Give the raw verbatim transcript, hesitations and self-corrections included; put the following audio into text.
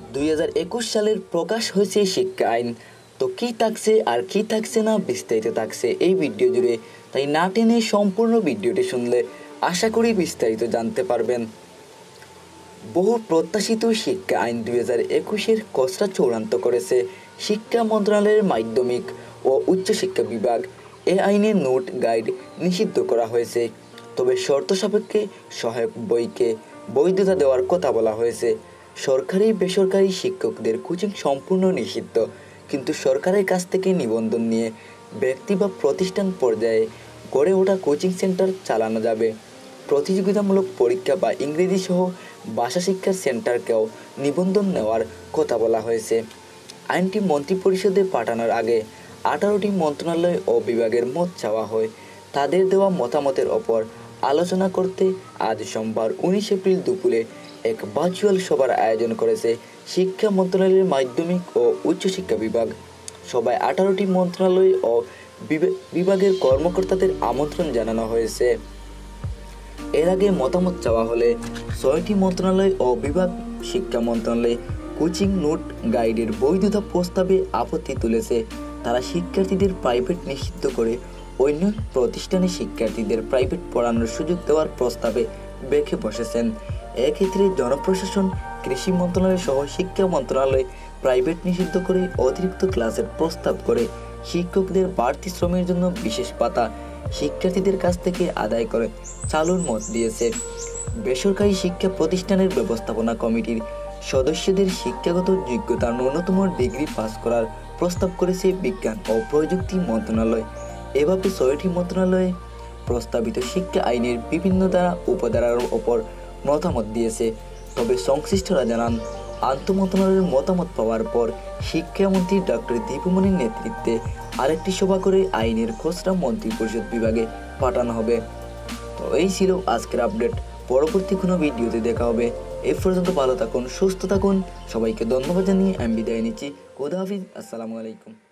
দুই হাজার একুশ সালের প্রকাশ হয়েছে শিক্ষা আইন। তো কী থাকছে আর কী থাকছে না বিস্তারিত থাকছে এই ভিডিও জুড়ে, তাই না টেনে সম্পূর্ণ ভিডিওটি শুনলে আশা করি বিস্তারিত জানতে পারবেন। বহু প্রত্যাশিত শিক্ষা আইন দুই হাজার একুশের খসড়া চূড়ান্ত করেছে শিক্ষা মন্ত্রণালয়ের মাধ্যমিক ও উচ্চশিক্ষা বিভাগ। এ আইনে নোট গাইড নিষিদ্ধ করা হয়েছে, তবে শর্ত সাপেক্ষে সহায়ক বইকে বৈধতা দেওয়ার কথা বলা হয়েছে। সরকারি বেসরকারি শিক্ষকদের কোচিং সম্পূর্ণ নিষিদ্ধ, কিন্তু সরকারের কাছ থেকে নিবন্ধন নিয়ে ব্যক্তি বা প্রতিষ্ঠান পর্যায়ে গড়ে ওঠা কোচিং সেন্টার চালানো যাবে। প্রতিযোগিতামূলক পরীক্ষা বা ইংরেজি সহ ভাষা শিক্ষার সেন্টারকেও নিবন্ধন নেওয়ার কথা বলা হয়েছে। আইনটি মন্ত্রিপরিষদে পাঠানোর আগে আঠারোটি মন্ত্রণালয় ও বিভাগের মত চাওয়া হয়। তাদের দেওয়া মতামতের ওপর আলোচনা করতে আজ সোমবার উনিশ এপ্রিল দুপুরে এক ভার্চুয়াল সভার আয়োজন করেছে শিক্ষা মন্ত্রণালয়ের মাধ্যমিক ও উচ্চশিক্ষা বিভাগ। সভায় আঠারোটি মন্ত্রণালয় ও বিভাগের কর্মকর্তাদের আমন্ত্রণ জানানো হয়েছে। এর আগে মতামত চাওয়া হলে ছয়টি মন্ত্রণালয় ও বিভাগ শিক্ষা মন্ত্রণালয় কোচিং নোট গাইডের বৈধতা প্রস্তাবে আপত্তি তুলেছে। তারা শিক্ষার্থীদের প্রাইভেট নিষিদ্ধ করে অন্য প্রতিষ্ঠানে শিক্ষার্থীদের প্রাইভেট পড়ানোর সুযোগ দেওয়ার প্রস্তাবে বেঁকে বসেছেন। এক্ষেত্রে জনপ্রশাসন, কৃষি মন্ত্রণালয় সহ শিক্ষা মন্ত্রণালয় প্রাইভেট নিষিদ্ধ করে অতিরিক্ত ক্লাসের প্রস্তাব করে শিক্ষকদের বাড়তি শ্রমের জন্য বিশেষ ভাতা শিক্ষার্থীদের কাছ থেকে আদায় করে চালুর মত দিয়েছে। বেসরকারি শিক্ষা প্রতিষ্ঠানের ব্যবস্থাপনা কমিটির সদস্যদের শিক্ষাগত যোগ্যতা ন্যূনতম ডিগ্রি পাস করার প্রস্তাব করেছে বিজ্ঞান ও প্রযুক্তি মন্ত্রণালয়। এভাবে ছয়টি মন্ত্রণালয়ে প্রস্তাবিত শিক্ষা আইনের বিভিন্ন ধারা উপধারার ওপর মতামত দিয়েছে। তবে সংশ্লিষ্টরা জানান, আন্তঃমন্ত্রণালয়ের মতামত পাওয়ার পর শিক্ষামন্ত্রী ডক্টর দীপুমনির নেতৃত্বে আরেকটি সভা করে আইনের খসড়া মন্ত্রিপরিষদ বিভাগে পাঠানো হবে। তো এই ছিল আজকের আপডেট। পরবর্তী কোনো ভিডিওতে দেখা হবে। এ পর্যন্ত ভালো থাকুন, সুস্থ থাকুন। সবাইকে ধন্যবাদ জানিয়ে আমি বিদায় নিচ্ছি। খোদা হাফিজ। আসসালামু আলাইকুম।